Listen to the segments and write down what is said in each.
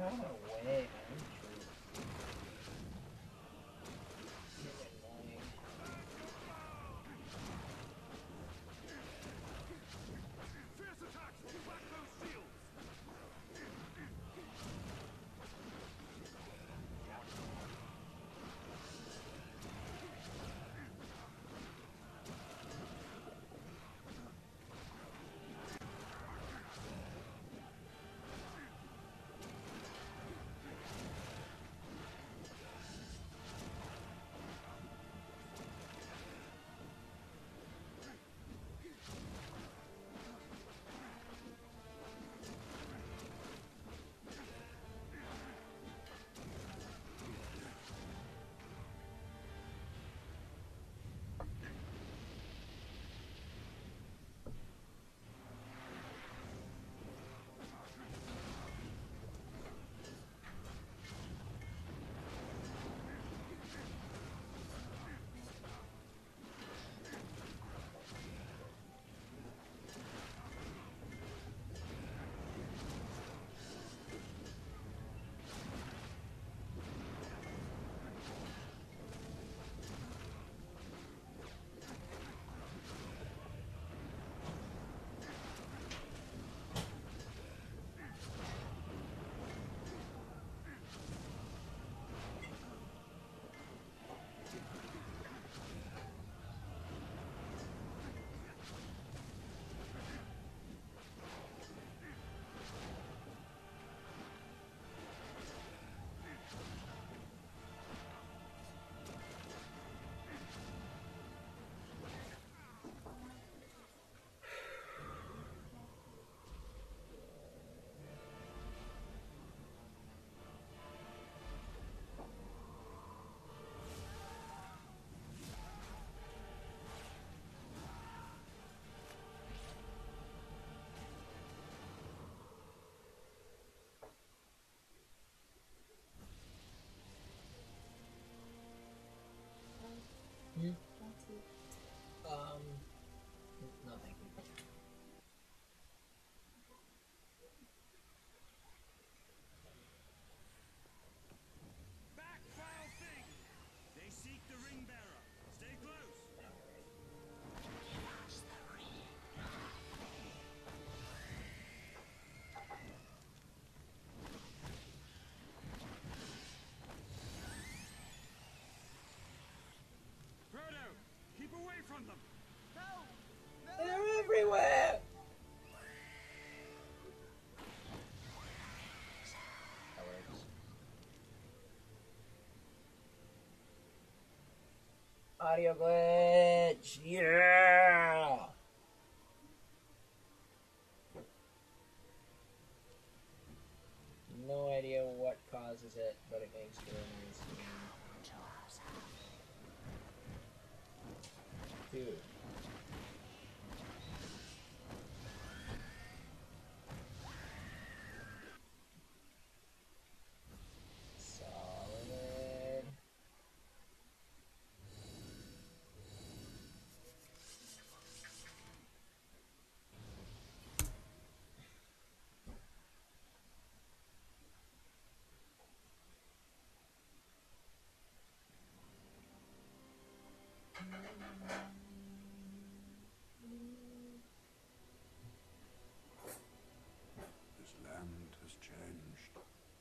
Run away, man. No, thank you. Back, foul thing! They seek the ring bearer. Stay close. Frodo, keep away from them. They're everywhere! That works. Audio glitch! Yeah! No idea what causes it, but it makes for a nice game. Dude. Solid. This land has changed.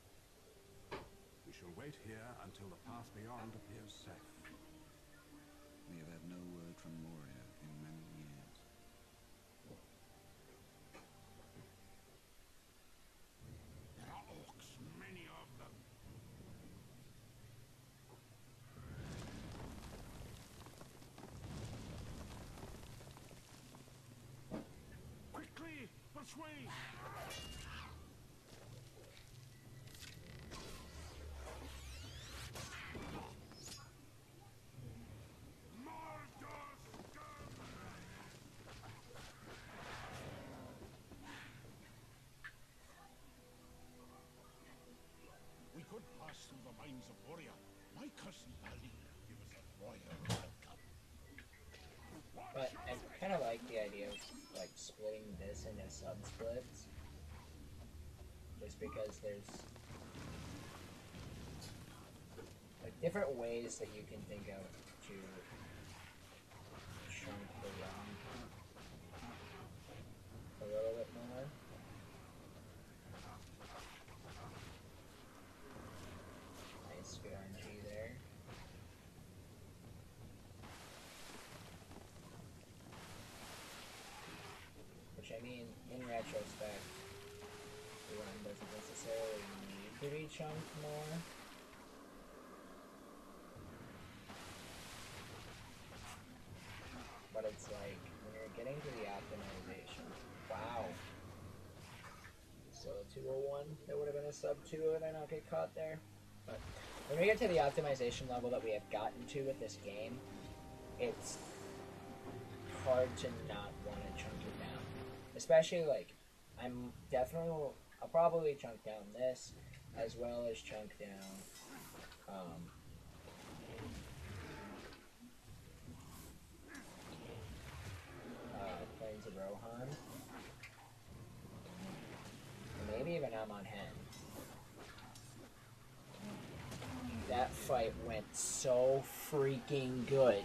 We shall wait here until the path beyond appears safe. We have had no word from Moria in many years. There are orcs, many of them. Quickly, persuade! We could pass through the mines of Moria. My cousin Ali will give us a royal welcome. But I kind of like the idea of like splitting this into sub-splits. Just because there's different ways that you can think of to chunk the run a little bit more. Nice, good RNG there. Which, I mean, in retrospect, the run doesn't necessarily need to be chunked more. But it's like, when you're getting to the optimization, wow. Still a 201, that would have been a sub 2 and I not get caught there. But when we get to the optimization level that we have gotten to with this game, it's hard to not want to chunk it down. Especially, like, I'll probably chunk down this, as well as chunk down, Plains of Rohan. And maybe even Amon Hen. That fight went so freaking good.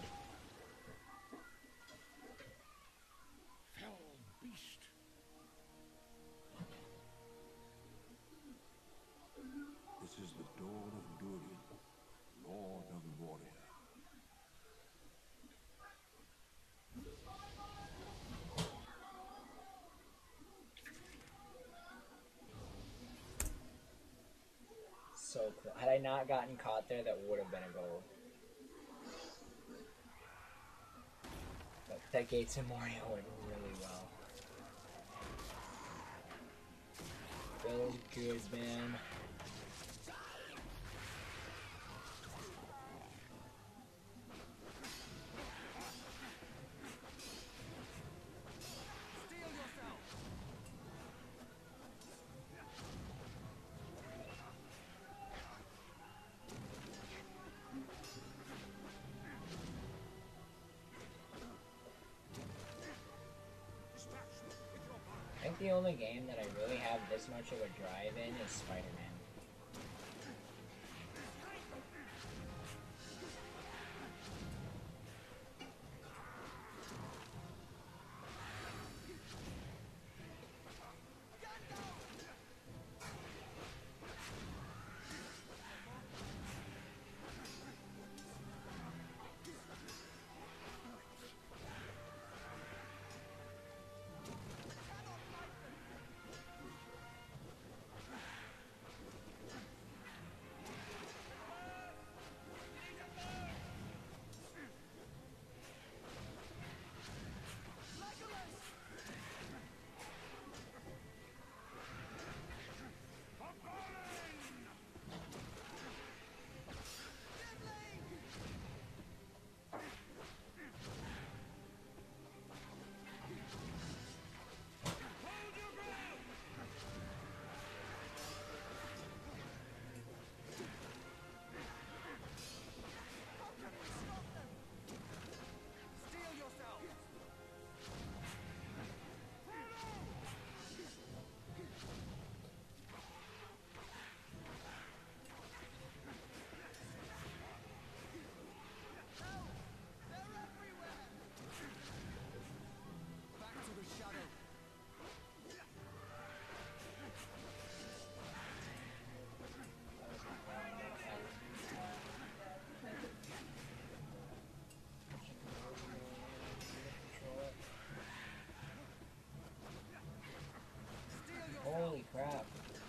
Fell beast. This is the dawn of Durin, Lord of Moria. So cool. Had I not gotten caught there, that would have been a goal. But that Gates and Moria went really well. Feels good, man. I think the only game that I really have this much of a drive in is Spider-Man. Holy crap.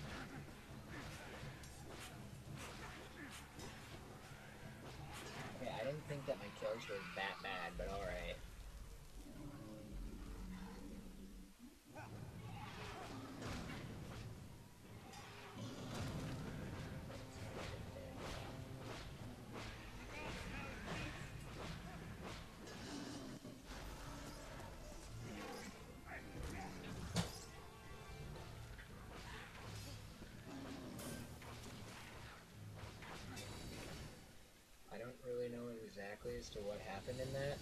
Okay, I didn't think that my kills were that bad, but alright. I don't really know exactly as to what happened in that.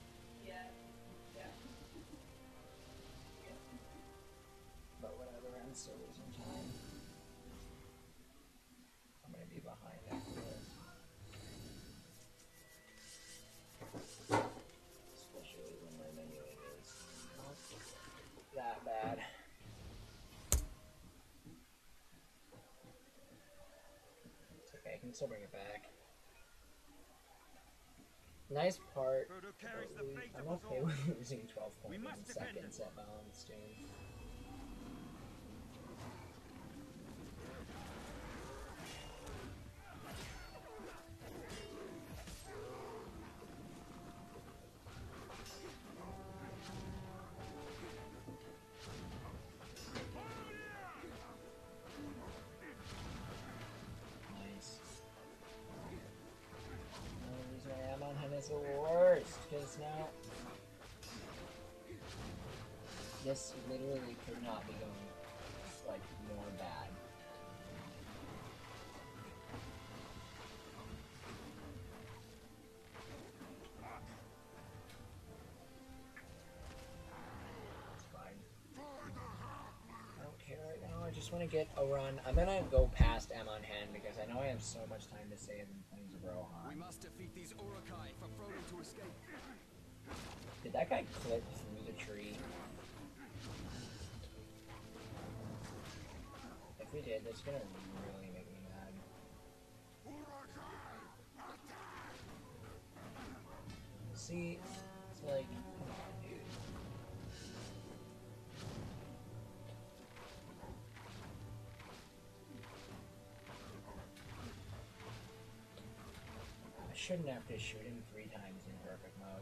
But whatever, I'm still losing time. I'm gonna be behind after this. can still bring it back. Nice part. Frodo carries the fate I'm of us okay all. with losing 12 We points must in defend seconds it. at balance, dude. Nice. The reason why Amon Hen is the worst, because now this literally could not be going like more bad. It's fine. I don't care right now. I just want to get a run. I'm gonna go past Amon Hen because I know I have so much time to save in Plains of We Rohan. must defeat these Urukai for Frodo to escape. Did that guy clip through the tree? If we did, that's gonna really make me mad. See, it's like, come on, dude. I shouldn't have to shoot him 3 times in perfect mode.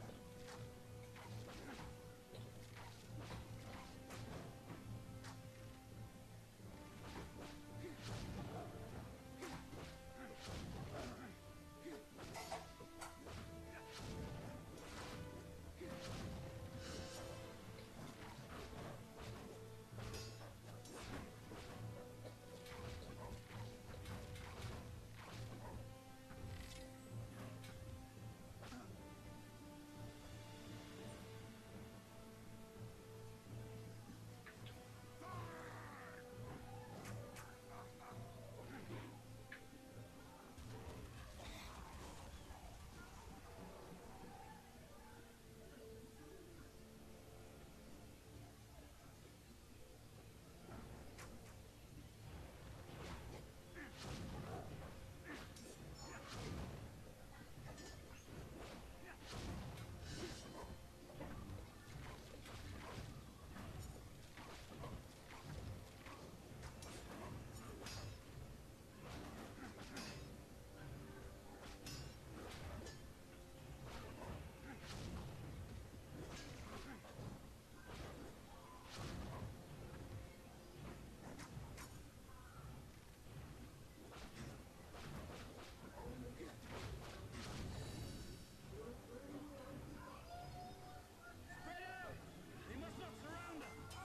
Spread out! They must not surround us!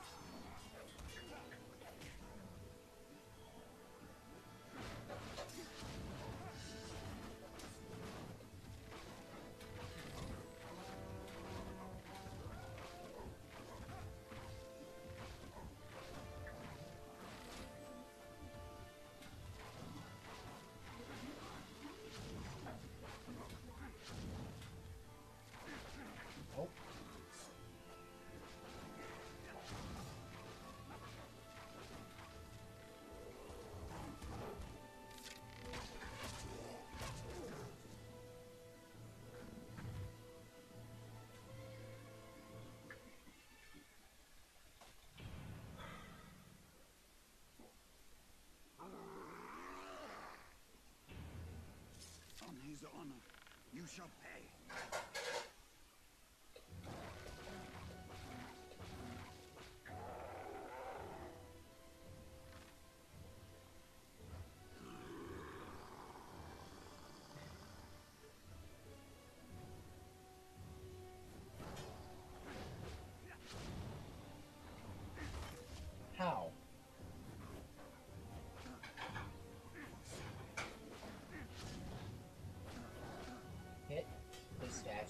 Oh. On his honor, you shall pay. How? Hit the statue.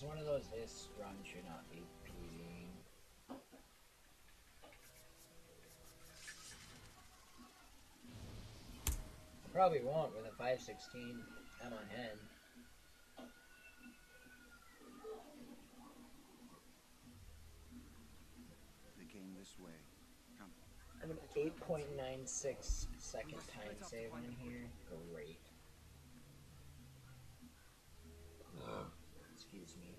is one of those, this run should not be PBing. Probably won't with a 516 M on hand. They came this way. Come. I have an 8.96 second time save on here. Great. Excuse me.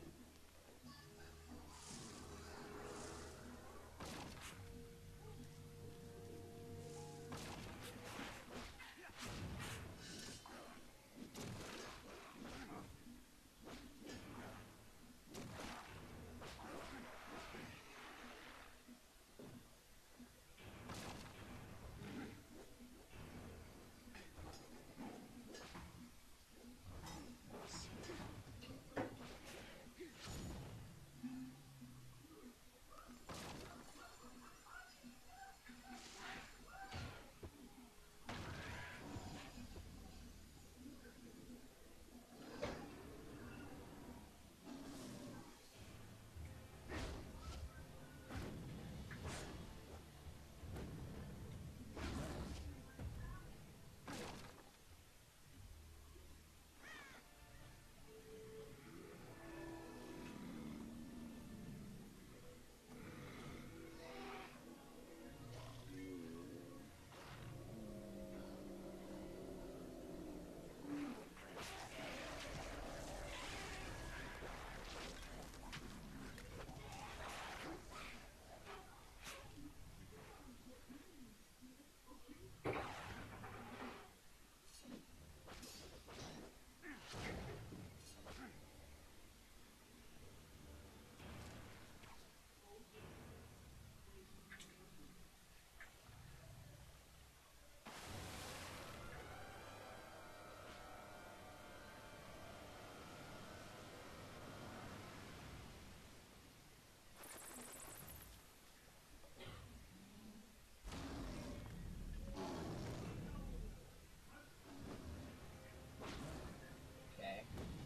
Okay.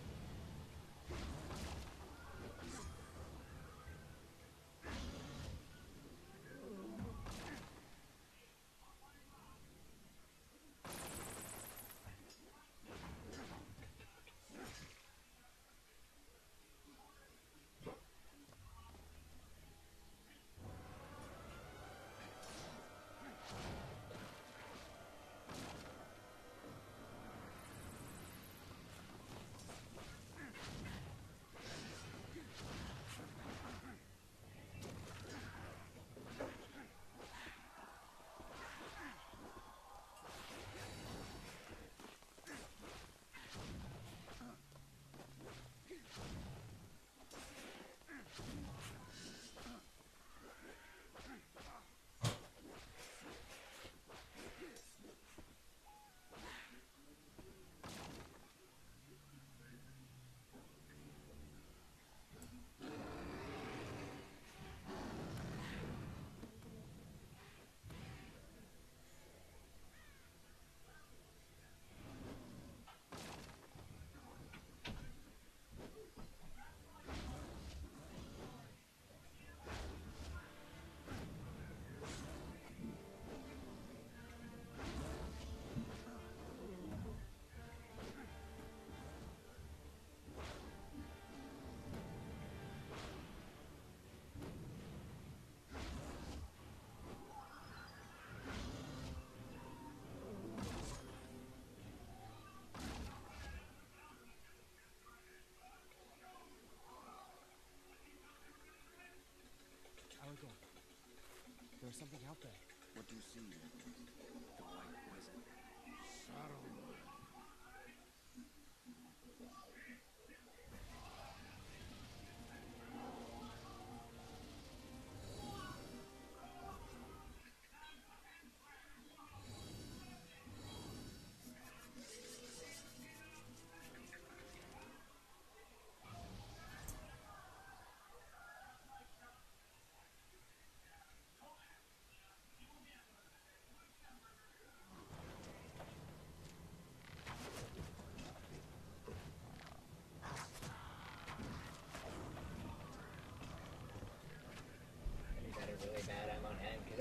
Aragorn, there's something out there. What do you see? The white wizard. Saruman.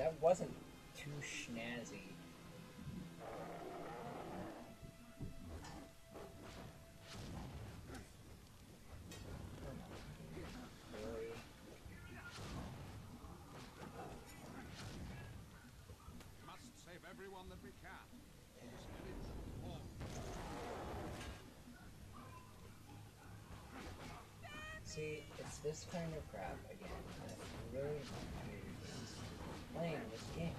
that wasn't too snazzy. Really? Must save everyone that we can. This village falls. See, it's this kind of crap again that really infuriates playing this game.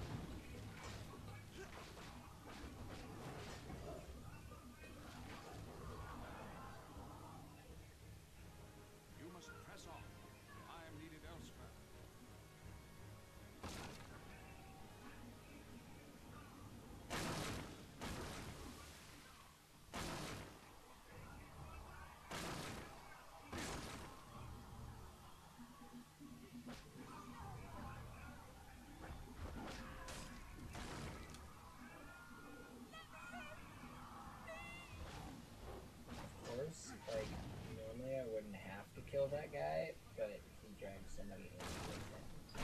You must press on. I am needed elsewhere. Of course, like, normally I wouldn't have to kill that guy, but he dragged somebody in with him.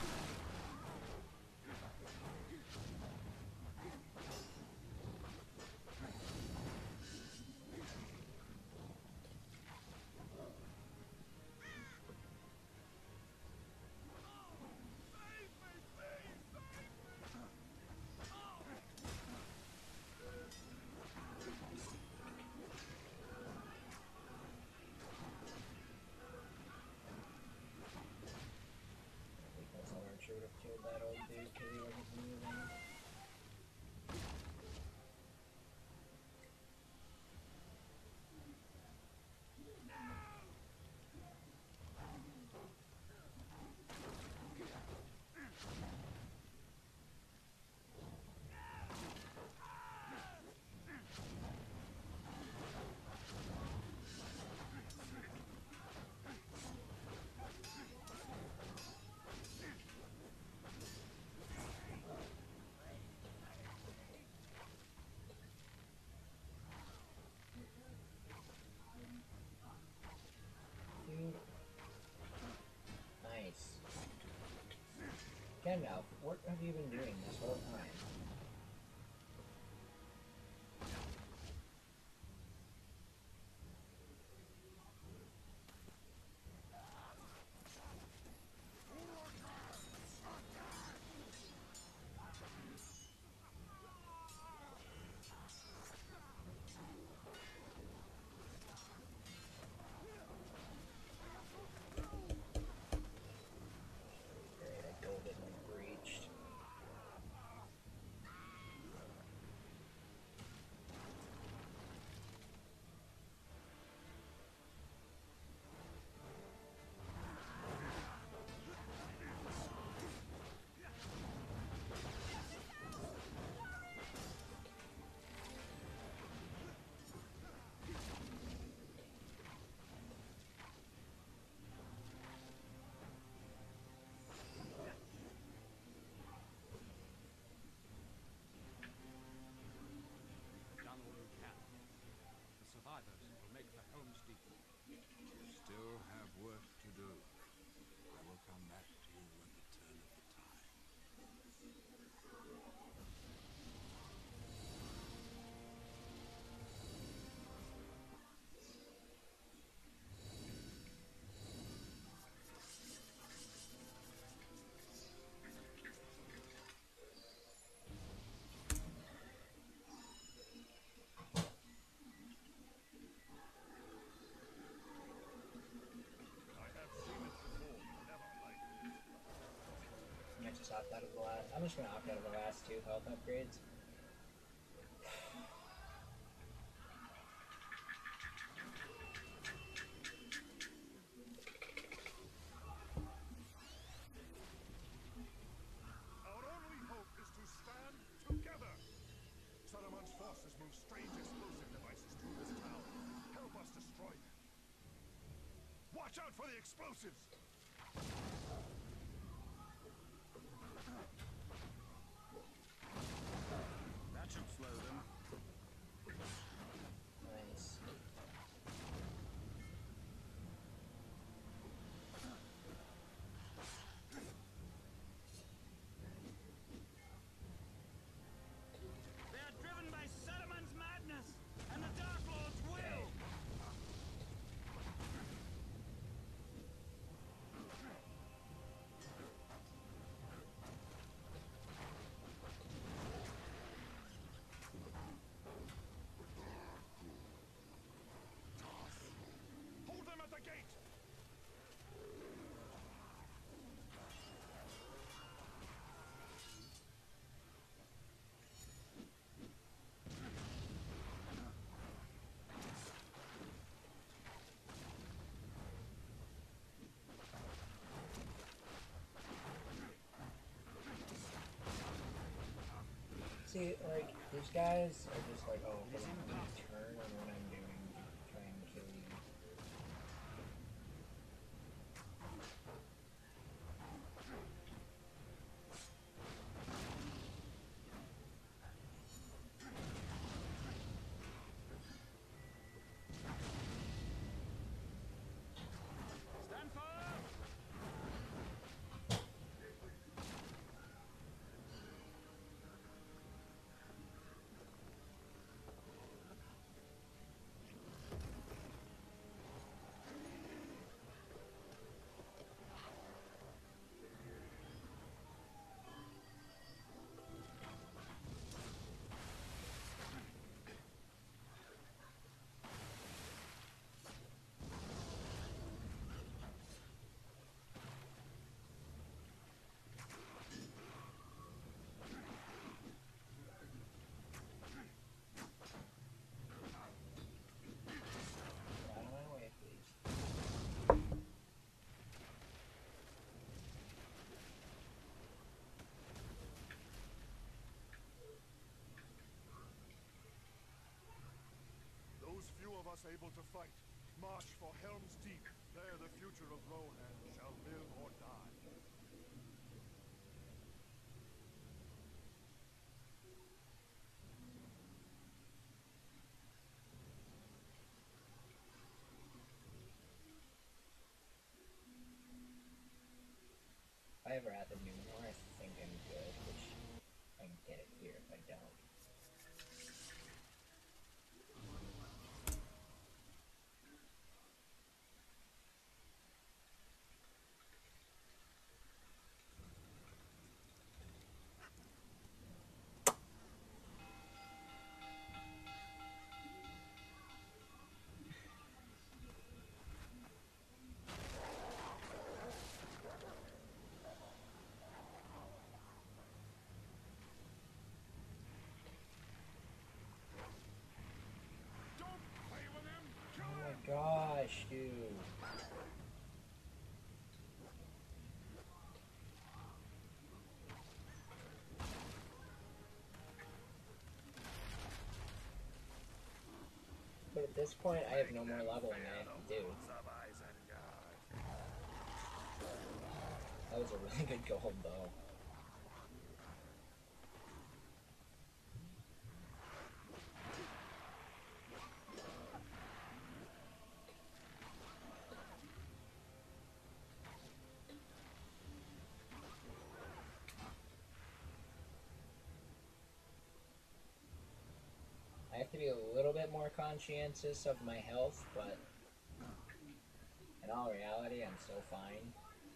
Because our archer would have killed that old dude because he wasn't moving. Dude. Nice. Gandalf, what have you been doing this whole time? Great, I golden breached. Done all you can. The survivors will make for Helm's Deep. You still have work to do. I will come back to you at the turn of the tide. I have seen it before, never like this. I might just opt out of the last. I'm just gonna opt out of the last two health upgrades. Our only hope is to stand together. Saruman's forces move strange explosive devices through this town. Help us destroy them. Watch out for the explosives! That should slow them. Nice. See, like, these guys are just like, oh, hold on, let me turn on what I'm doing to try and kill you. Stand fire! Get out of my way, please. Those few of us able to fight, march for Helm's Deep. There the future of Rohan shall live or die. If I ever add the new more, I think I'm good, which I can get it here if I don't. Don't play with him! Kill Oh him! my gosh, dude. But at this point, I have no more leveling I have to do. That was a really good gold, though. I have to be a little bit more conscientious of my health, but in all reality, I'm so fine.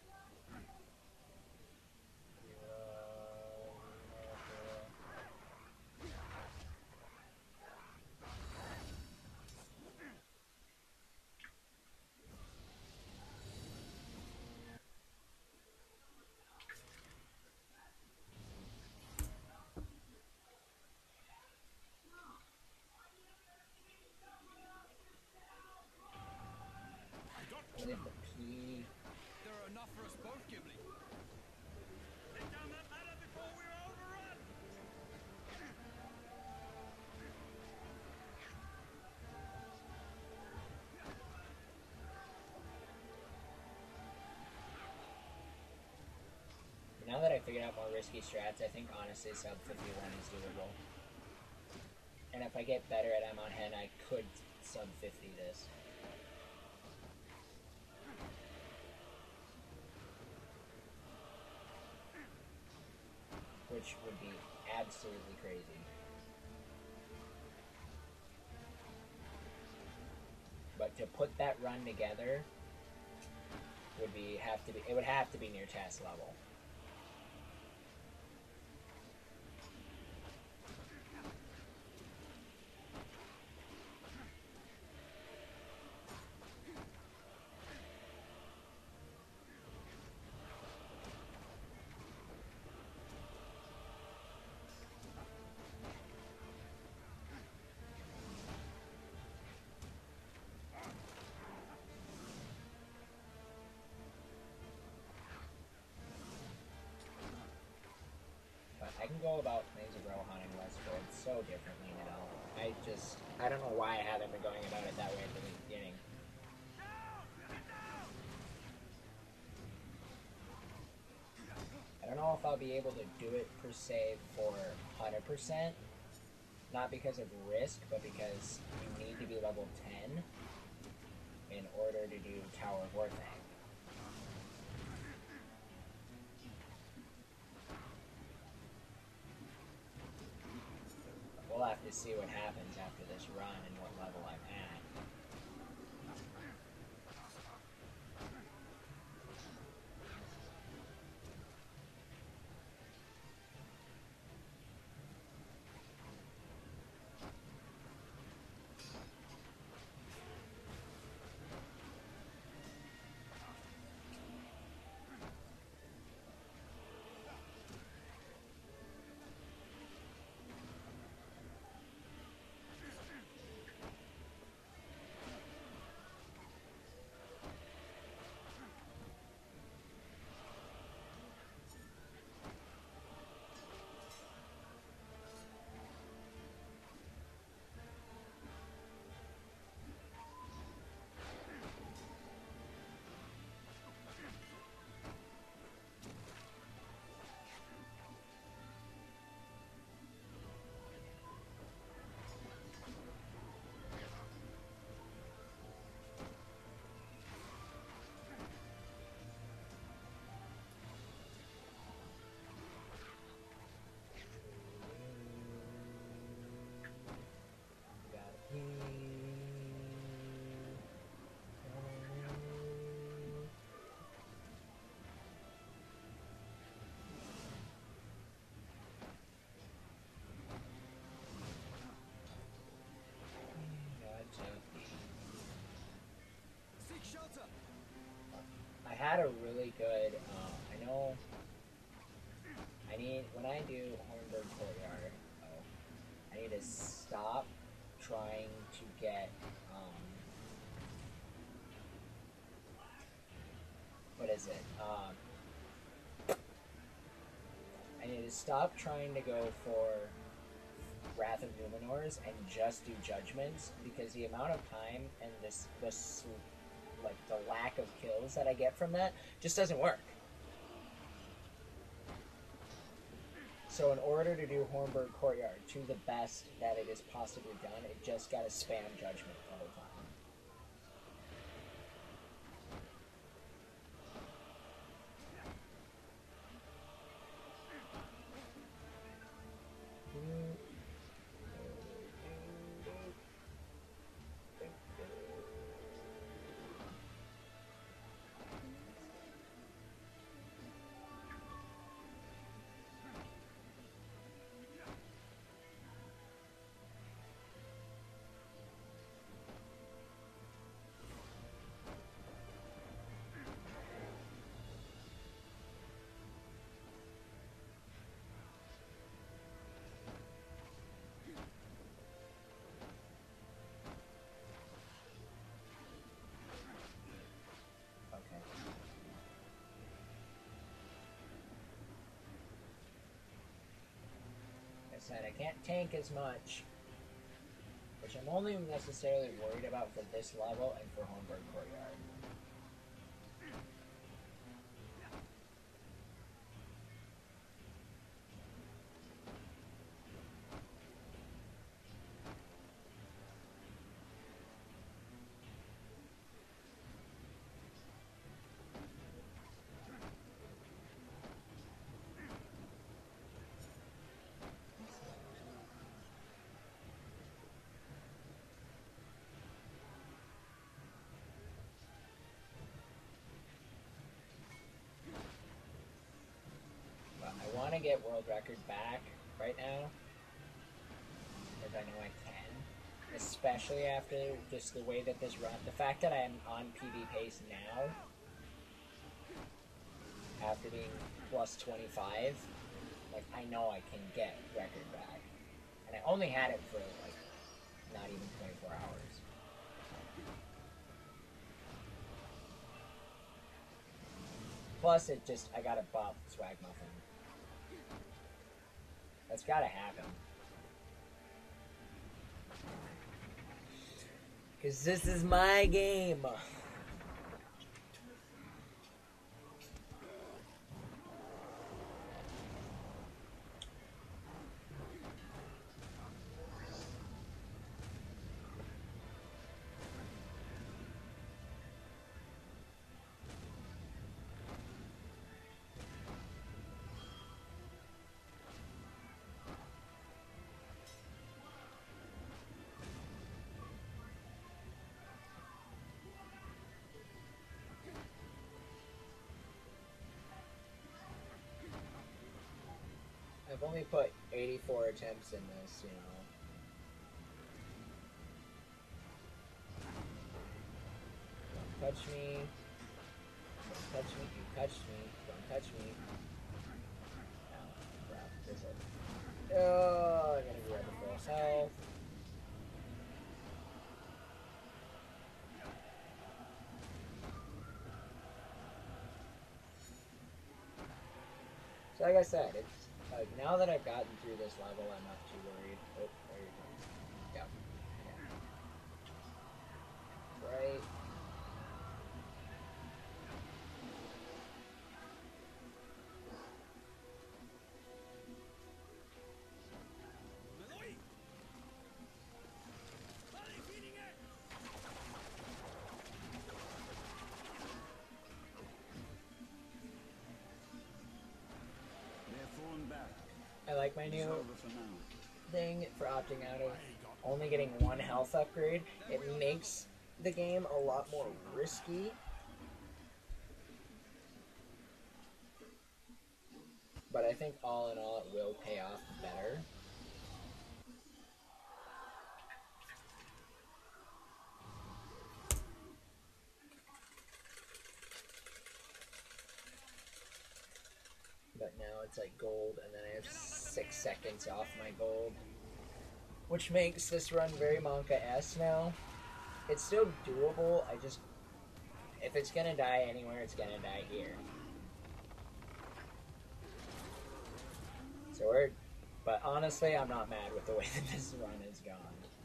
What if the P... There are enough for us both, Gimli. Take down that ladder before we're overrun! Now that I figured out more risky strats, I think honestly sub 51 is doable. And if I get better at Amon Hen, I could sub 50 this. Which would be absolutely crazy. But to put that run together would have to be near task level. I can go about things of Rohan in less so differently now. I don't know why I haven't been going about it that way at the beginning. I don't know if I'll be able to do it per se for 100%, not because of risk, but because you need to be level 10 in order to do Tower of Orthanc. We'll have to see what happens after this run and what level I'm at. I had a really good, I know, when I do Hornburg Courtyard, I need to stop trying to get, what is it, I need to stop trying to go for Wrath of Numenors and just do Judgments, because the amount of time and like the lack of kills that I get from that just doesn't work. So in order to do Hornburg Courtyard to the best that it is possibly done, it just gotta spam Judgment the whole time. Said I can't tank as much, which I'm only necessarily worried about for this level and for Hornburg Courtyard. I want to get world record back right now, because I know I can, especially after just the way that this run, the fact that I'm on PB pace now, after being plus 25, like, I know I can get record back, and I only had it for, like, not even 24 hours. Plus, I got a buff Swag Muffin. That's gotta happen. Because this is my game. I've only put 84 attempts in this, you know. Don't touch me. Don't touch me. You touched me. Don't touch me. Oh, crap. There's a... Oh, I'm gonna be right before health. So like I said, it's like now that I've gotten through this level, I'm not too worried. Oh, there you go. Yeah. Right. I like my new thing for opting out of only getting one health upgrade. It makes the game a lot more risky. But I think all in all it will pay off better. But now it's like gold, and then I have 6 seconds off my gold. Which makes this run very Monka-esque now. It's still doable, I just... If it's gonna die anywhere, it's gonna die here. So we're... But honestly, I'm not mad with the way that this run has gone.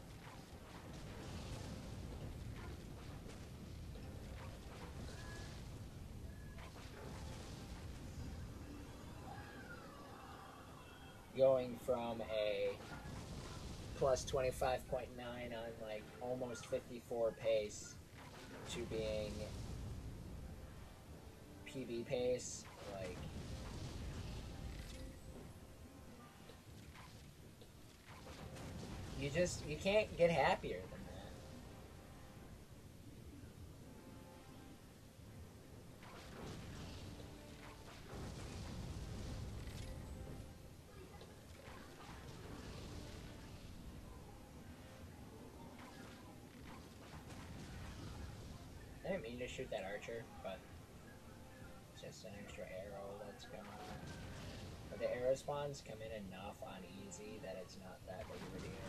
Going from a plus 25.9 on like almost 54 pace to being PB pace, like you can't get happier than that. I didn't mean to shoot that archer, but it's just an extra arrow that's gone. But the arrow spawns come in enough on easy that it's not that big of a deal.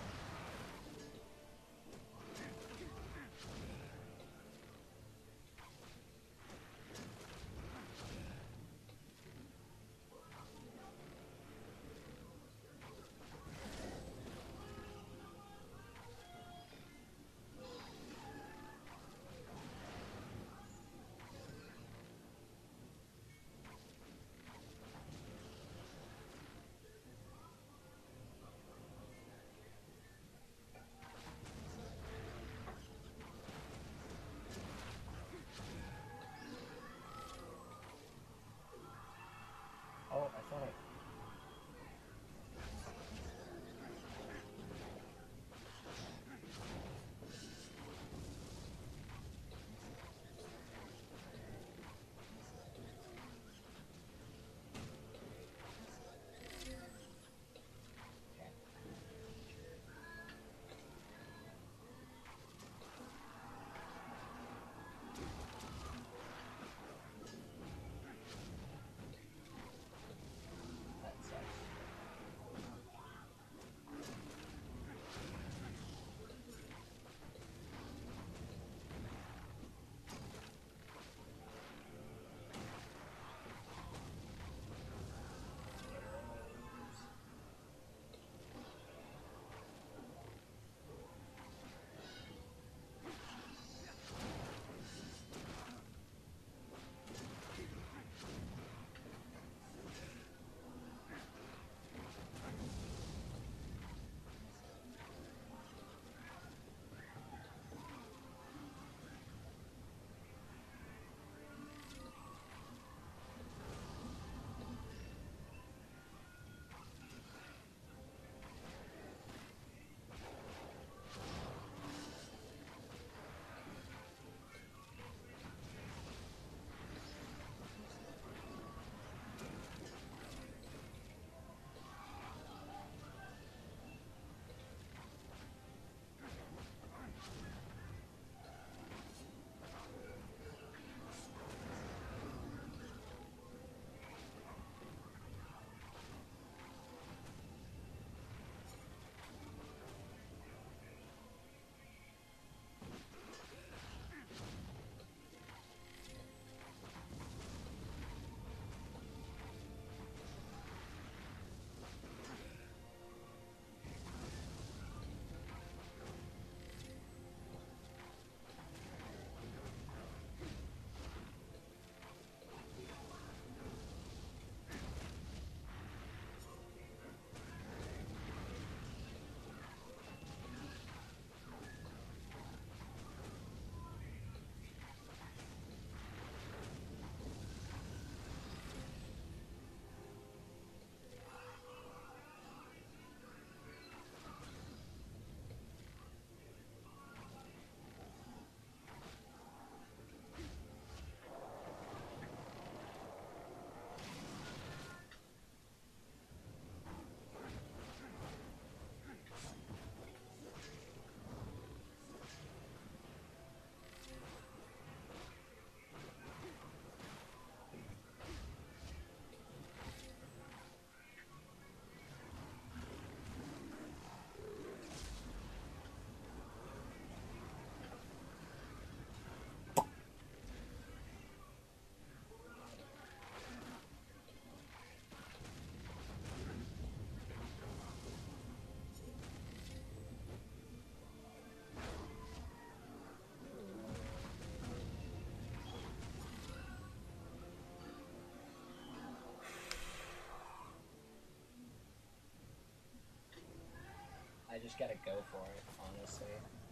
just gotta go for it, honestly.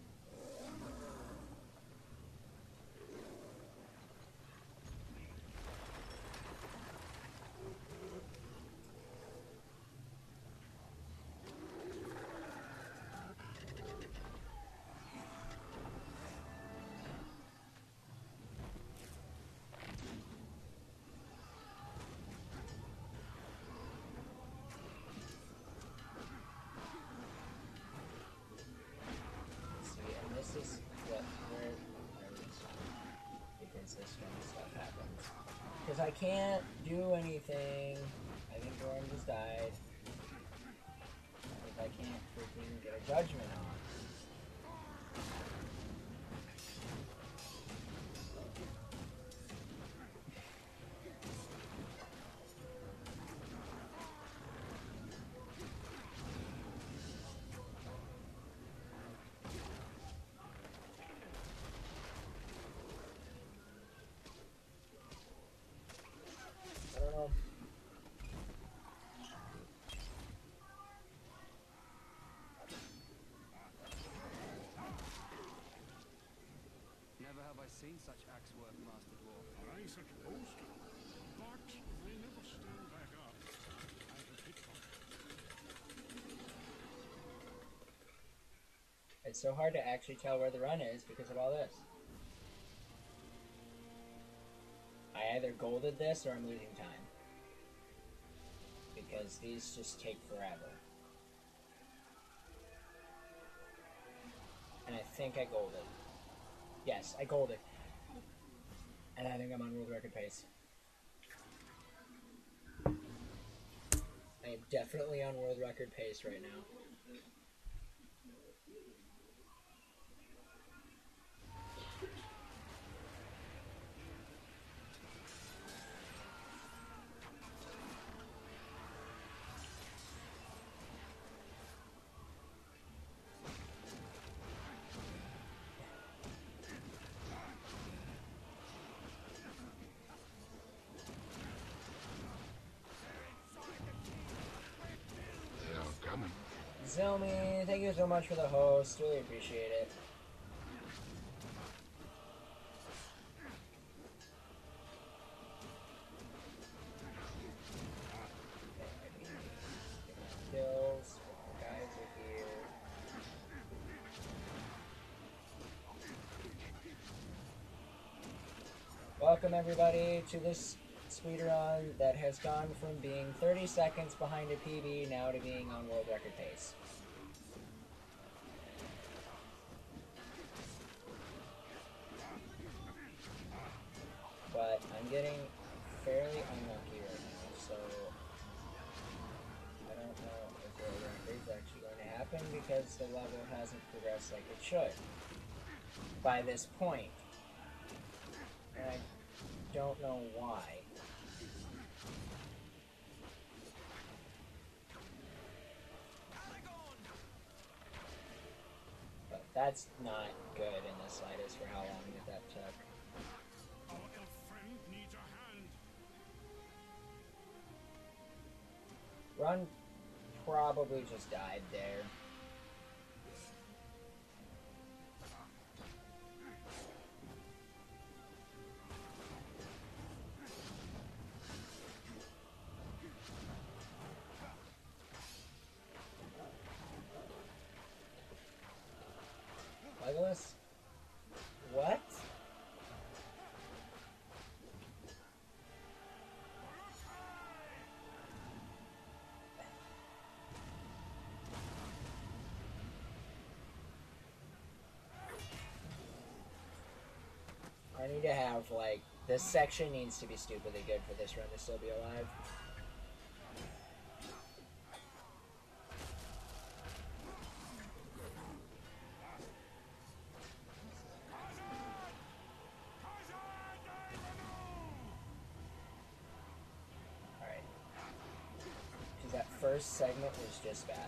See, and this is where because this kind of stuff happens. Because I can't do anything. I think Doran just died. If I can't freaking get a judgment on. I don't know. Never have I seen such axe work, Master Dwarf. Aye, such boast. But they never stand back up. I have pickpocket. It's so hard to actually tell where the run is because of all this. I either golded this or I'm losing time. Because these just take forever. And I think I golded. Yes, I golded. And I think I'm on world record pace. I am definitely on world record pace right now. They are coming. Zelmi, thank you so much for the host. Really appreciate it. Kills. Guys are here. Welcome everybody to this speedrun that has gone from being 30 seconds behind a PB now to being on world record pace. But I'm getting fairly unlucky right now, so I don't know if world record is actually going to happen because the level hasn't progressed like it should by this point. And I don't know why. But that's not good in the slightest for how long that took. Our elf friend needs a hand. Run probably just died there. Legolas? What? I need to have, like, this section needs to be stupidly good for this run to still be alive. Alright. Because that first segment was just bad.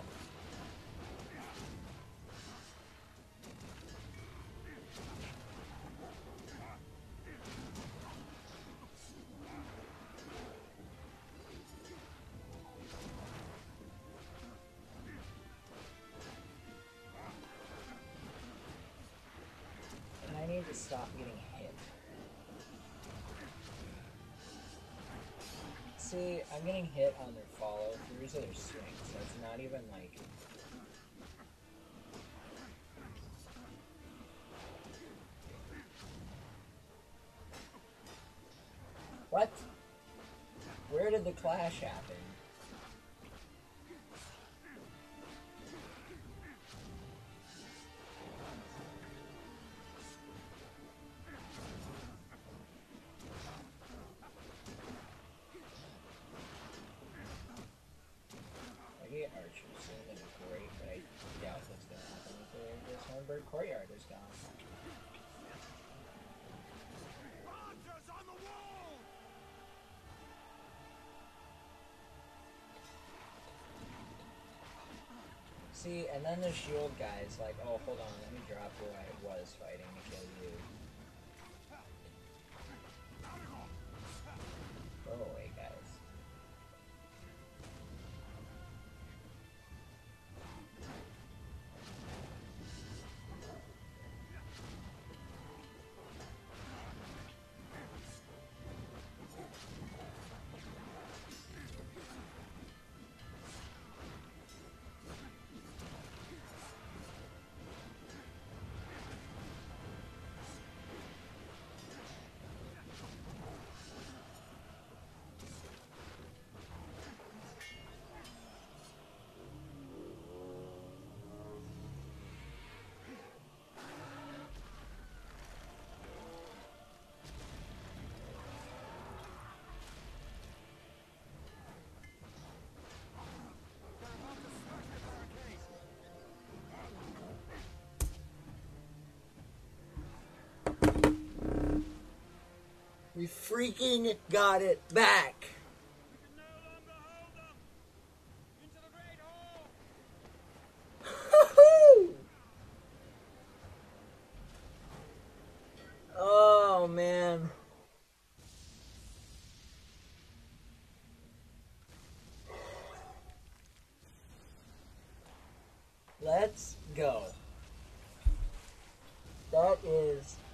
stop getting hit. See, I'm getting hit on their follow-throughs of their swings, so it's not even like... What? Where did the clash happen? I get archers soon, that'd be great, but I doubt that's gonna happen until this Hornburg Courtyard is gone. Archers on the wall! See, and then the shield guy's like, oh, hold on, let me drop who I was fighting to kill you. Go away, guys. We freaking got it back! No longer hold them! Into the great hall! Oh, man. Let's go. That is